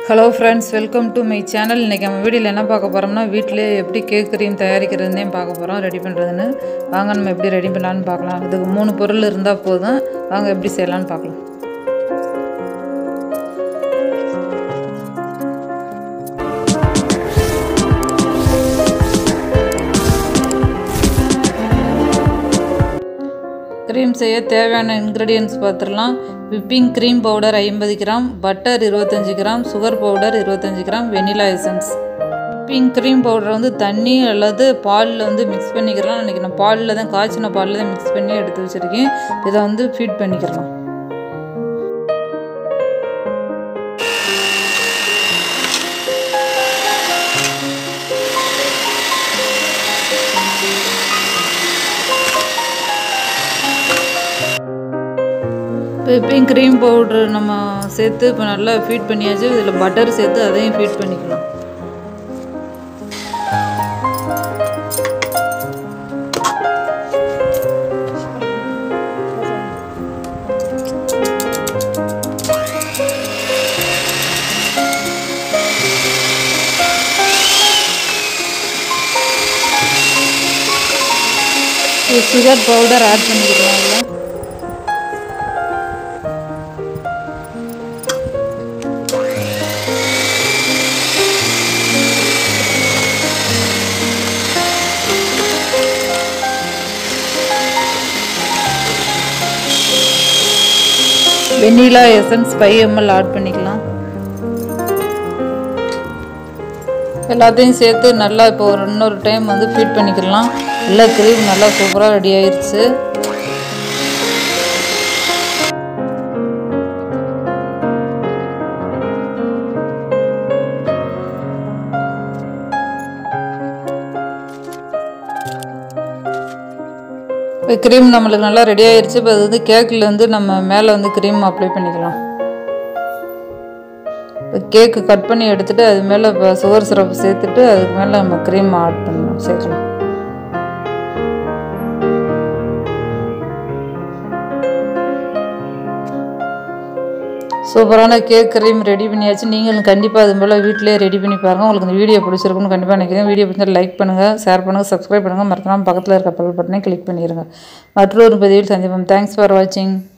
Hello friends, welcome to my channel. இன்னைக்கு நம்ம வீடியோல என்ன பார்க்க போறோம்னா வீட்லயே எப்படி கேக் கிரீம் தயாரிக்கிறதுன்னு பார்க்க போறோம். ரெடி பண்றதுன்னு. வாங்க நம்ம எப்படி ரெடி பண்ணலாம்னு பார்க்கலாம். இதுக்கு 3 பொருள் இருந்தா போதும். வாங்க எப்படி செய்யலாம்னு பார்க்கலாம். क्रीम செய்ய தேவையான ingredients பார்த்துறலாம். whipping cream powder 50 gram, butter 25 gram, sugar powder 25 gram, vanilla essence. whipping cream powder வந்து தண்ணி அல்லது பால்ல வந்து mix பண்ணிக்கலாம். இன்னைக்கு நான் பால்ல தான் காய்ச்சின பால்ல தான் mix பண்ணி எடுத்து வச்சிருக்கேன். இத வந்து ஃபீட் பண்ணிக்கலாம். whipping cream powder நம்ம சேர்த்து இப்ப நல்லா ஃபீட் பண்ணியாச்சு. இதுல பட்டர் சேர்த்து அதையும் ஃபீட் பண்ணிக்கலாம். சுகர் பவுடர் ஆட் பண்ணிக்கலாம். vanilla essence 5 ml ஆட் பண்ணிக்கலாம். எல்லாத்தையும் சேர்த்து நல்லா இப்போ இன்னொரு டைம் வந்து ஃபீட் பண்ணிக்கலாம். எல்லா க்ரீம் நல்லா சூப்பரா ரெடி ஆயிருச்சு. क्रीम நம்மளுக்கு நல்லா ரெடி ஆயிருச்சு. இப்போ அது வந்து கேக்ல வந்து நம்ம மேலே வந்து க்ரீம் அப்ளை பண்ணிக்கலாம். கேக் கட் பண்ணி எடுத்துட்டு அது மேலே சுகர் சிரப் சேர்த்துட்டு அதுக்கு மேலே நம்ம க்ரீம் ஆட் பண்ணலாம் சேர்க்கலாம். சூப்பரான கேக் க்ரீம் ரெடி பண்ணியாச்சு. நீங்களும் கண்டிப்பாக அது போல் வீட்டிலே ரெடி பண்ணி பாருங்கள். உங்களுக்கு இந்த வீடியோ பிடிச்சிருக்குன்னு கண்டிப்பாக நினைக்கிறேன். வீடியோ பிடிச்சா லைக் பண்ணுங்கள், ஷேர் பண்ணுங்கள், சப்ஸ்கிரைப் பண்ணுங்கள். மறக்காம பக்கத்தில் இருக்க பெல் பட்டனை கிளிக் பண்ணிடுங்க. மற்றொரு பதிவில் சந்திப்போம். தேங்க்ஸ் ஃபார் வாட்சிங்.